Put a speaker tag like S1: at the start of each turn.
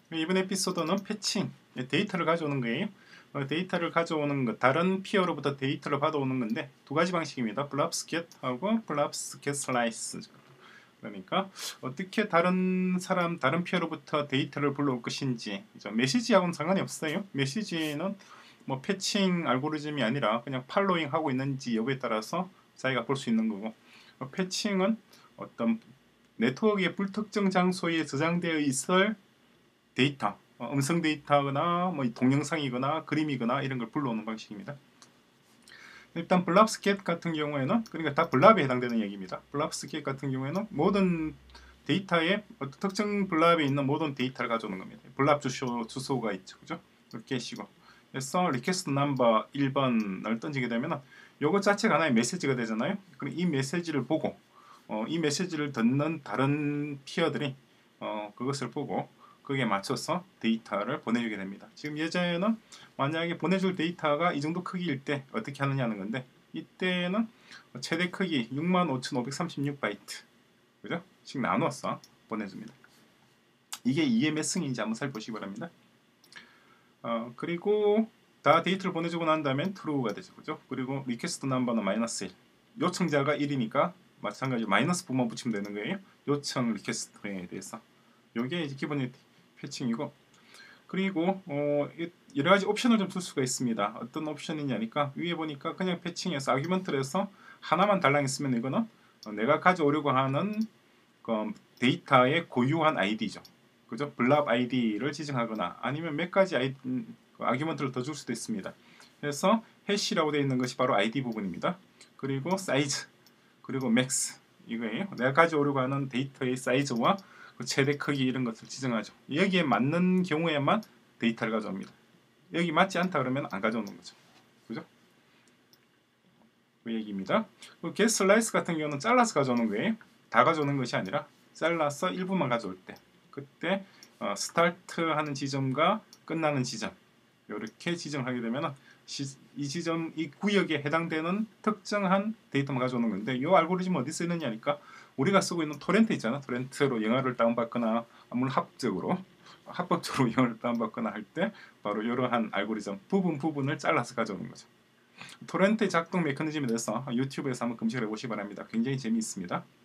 S1: 이번 에피소드는 패칭, 데이터를 가져오는 거예요. 데이터를 가져오는 것, 다른 피어로부터 데이터를 받아오는 건데 두 가지 방식입니다. 블랍스 겟하고 블랍스 겟 슬라이스. 그러니까 어떻게 다른 피어로부터 데이터를 불러올 것인지. 메시지하고는 상관이 없어요. 메시지는 뭐 패칭 알고리즘이 아니라 그냥 팔로잉 하고 있는지 여부에 따라서 자기가 볼 수 있는 거고, 패칭은 어떤 네트워크의 불특정 장소에 저장되어 있을 데이터, 음성 데이터거나 뭐 동영상이거나 그림이거나 이런 걸 불러오는 방식입니다. 일단 블랍스켓 같은 경우에는, 그러니까 다 블랍에 해당되는 얘기입니다. 블랍스켓 같은 경우에는 모든 데이터에 어떤 특정 블랍에 있는 모든 데이터를 가져오는 겁니다. 블랍 주소가 있죠, 그죠? 겟이고. 그래서 리퀘스트 넘버 1번을 던지게 되면 이것 자체가 하나의 메시지가 되잖아요. 그럼 이 메시지를 보고 이 메시지를 듣는 다른 피어들이 그것을 보고 거기에 맞춰서 데이터를 보내주게 됩니다. 지금 예전에는 만약에 보내줄 데이터가 이 정도 크기일 때 어떻게 하느냐는 건데, 이때는 최대 크기 65,536바이트 그죠? 씩 나누어서 보내줍니다. 이게 이게 몇 승인지 한번 살펴보시기 바랍니다. 그리고 다 데이터를 보내주고 난 다음엔 true가 되죠, 그죠? 그리고 리퀘스트 넘버는 -1, 요청자가 1이니까 마찬가지로 마이너스 부분 붙이면 되는 거예요. 요청 리퀘스트에 대해서. 요게 이제 기본의 패칭이고, 그리고 여러 가지 옵션을 좀 줄 수가 있습니다. 어떤 옵션이냐니까 위에 보니까 그냥 패칭해서 아규먼트를 해서 하나만 달랑 있으면 이거는 내가 가져오려고 하는 데이터의 고유한 아이디죠. 그죠? 블랍 아이디를 지정하거나 아니면 몇 가지 아규먼트를 더 줄 수도 있습니다. 그래서 해시라고 되어 있는 것이 바로 아이디 부분입니다. 그리고 사이즈, 그리고 맥스, 이거예요. 내가 가져오려고 하는 데이터의 사이즈와 최대 크기 이런 것을 지정하죠. 여기에 맞는 경우에만 데이터를 가져옵니다. 여기 맞지 않다 그러면 안 가져오는 거죠. 그죠? 그 얘기입니다. 겟 슬라이스 같은 경우는 잘라서 가져오는 거예요. 다 가져오는 것이 아니라 잘라서 일부만 가져올 때, 그때 스타트 하는 지점과 끝나는 지점 이렇게 지정하게 되면 이 지점, 이 구역에 해당되는 특정한 데이터만 가져오는 건데, 이 알고리즘 어디 쓰느냐니까 우리가 쓰고 있는 토렌트 있잖아. 토렌트로 영화를 다운받거나 물론 합법적으로 영화를 다운받거나 할 때 바로 이러한 알고리즘 부분을 잘라서 가져오는 거죠. 토렌트의 작동 메커니즘에 대해서 유튜브에서 한번 검색을 해보시기 바랍니다. 굉장히 재미있습니다.